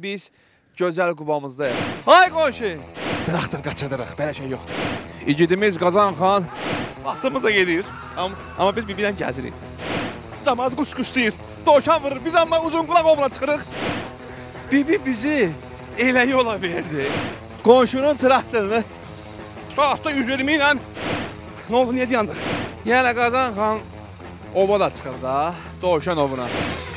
Biz gözəl Qubamızdayıq. Hay qonşu! Dıraqdır, qaçadırıq, belə şey yoxdur. İgidimiz Qazan xan vaxtımız da gedir. Amma biz bir-birdən gəzirik. Camaat quş-quşlayır, dovşan vurur, biz amma uzun qulaq ovuna çıxırıq. Bibi bizi elə yola verdi. Qonşunun traktorunu saatda 120 ilə nə oldu, niyə dayandıq? Yəni Qazan xan ova da çıxır da, dovşan ovuna.